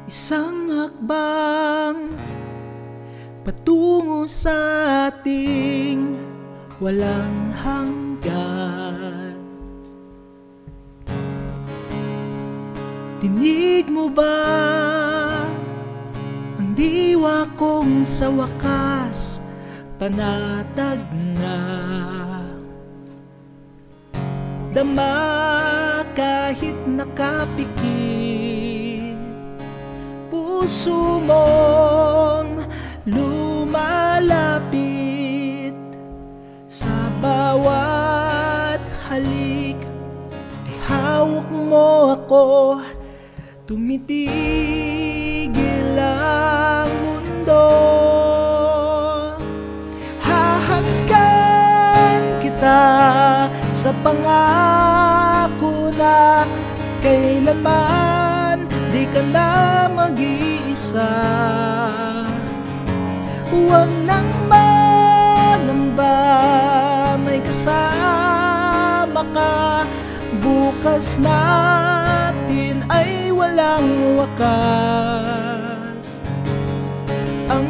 Isang hakbang patungo sa ating walang hanggan. Dinig mo ba ang diwa kong sa wakas panatag na? Dama kahit nakapikit, puso mong lumalapit. Sa bawat halik ay hawak mo ako, tumitigil ang mundo. Hahanggan kita sa pangako na kailanman di ka na mag-iisa. Huwag nang mangamba, may kasama ka. Bukas natin ay walang wakas. Ang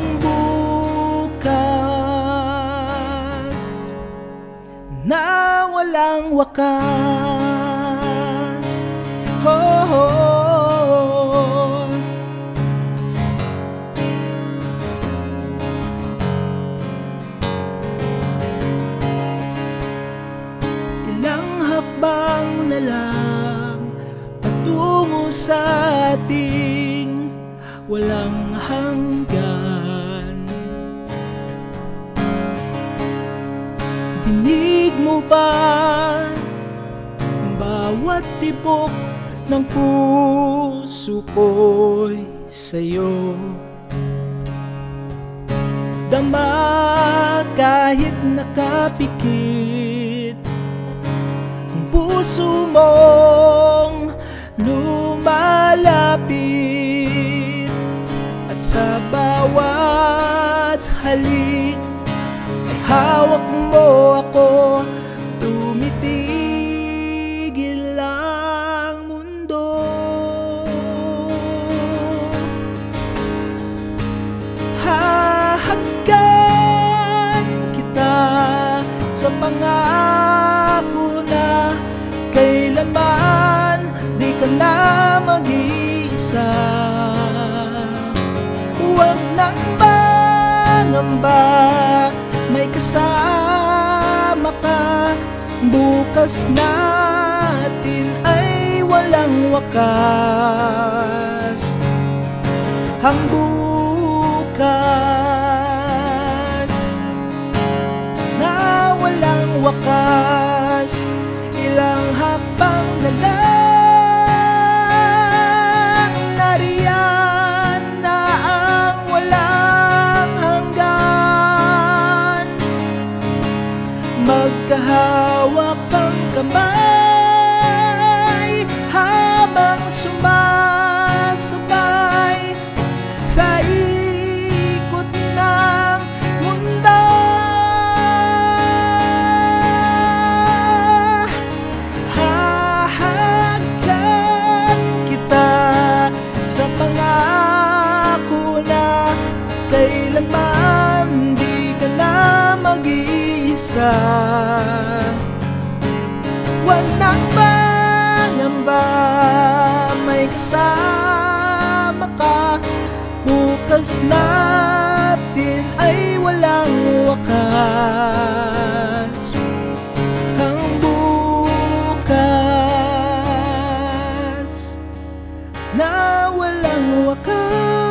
bukas na walang wakas. Oh, oh. Ilang hakbang na lang patungo sa ating walang hanggan. Dinig mo ba ang bawat tibok ng puso ko'y sa'yo? Dama kahit nakapikit, ang puso mong lumalapit. At sa bawat halik ay hawak mo ako, tumitigil ang mundo. Hahanggan kita sa pangako na kailanman di ka na mag-iisa. Huwag nang mangamba, may kasama ka. Bukas natin ay walang wakas. Ang bukas na walang wakas. Ilang hakbang na lang, nariyan na ang walang hanggan. Magkahawak ang kamay habang sumasabay sa ikot ng mundo. Hahanggan kita sa pangako na kailanman di ka na mag-iisa. Huwag nang mangamba, may kasama ka. Bukas natin ay walang wakas. Ang bukas na walang wakas.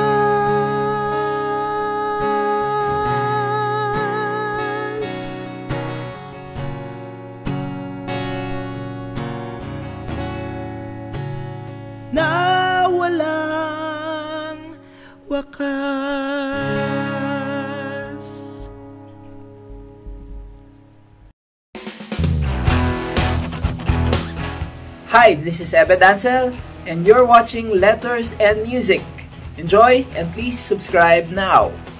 Na walang wakas. Hi, this is Ebed Ansel, and you're watching Letters and Music. Enjoy, and please subscribe now.